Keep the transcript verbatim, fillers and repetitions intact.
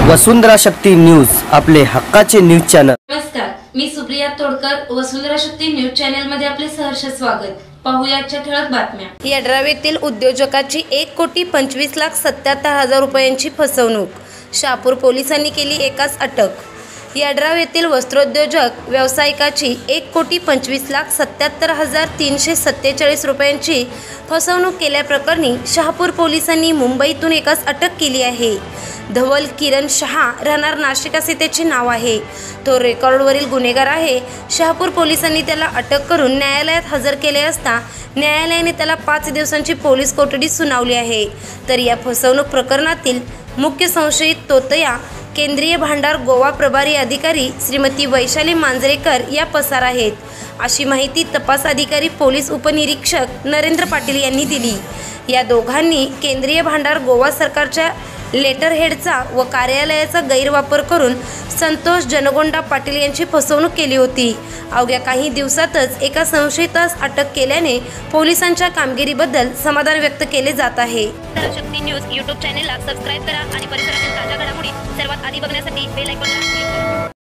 वसुंधरा Shakti news, आपले हक्काचे news channel. नमस्कार, मी सुप्रिया तोडकर, वसुंधरा शक्ती न्यूज चॅनल मध्ये आपले सहर्ष स्वागत। पाहूया आजच्या ठळक बातम्या। येड्रावेतील उद्योजकाची एक कोटी पंचवीस लाख सत्याहत्तर हजार रुपयांची फसवणूक, शहापूर पोलिसांनी केली एकाच अटक। येड्राव येथील वस्त्रोद्योजक व्यावसायिकाची एक कोटी पंचवीस लाख सत्याहत्तर हजार तीनशे सत्तेचाळीस रुपयांची फसवणूक केल्याप्रकरणी शहापूर पोलिसांनी मुंबईतून एकाच अटक केली आहे। धवल किरण शहा, राहणार नाशिक असे त्याचे नाव आहे। तो रेकॉर्डवरील गुन्हेगार आहे। शहापूर पोलिसांनी त्याला अटक करून न्यायालयात हजर केले असता न्यायालयाने त्याला पाच दिवसांची पोलीस कोठडी सुनावली आहे। तर या फसवणूक प्रकरणातील मुख्य संशयित तोतया केंद्रीय भांडार गोवा प्रभारी अधिकारी श्रीमती वैशाली मांजरेकर या पसार आहेत, अशी माहिती तपास अधिकारी पोलीस उपनिरीक्षक नरेंद्र पाटील यांनी दिली। या दोघांनी केंद्रीय भांडार गोवा सरकारच्या लेटर हेडचा व कार्यालयाचा गैरवापर करून संतोष जनगोंडा पाटील यांची फसवणूक केली होती। अवघ्या काही दिवसातच एका संशयितास अटक केल्याने पोलिसांच्या कामगिरीबद्दल समाधान व्यक्त केले जात आहे। शक्ती न्यूज यूट्यूब चॅनेलला सबस्क्राइब करा आणि परिसरातील ताज्या घडामोडी सर्वात आधी बघण्यासाठी बेल आयकॉनला क्लिक करा।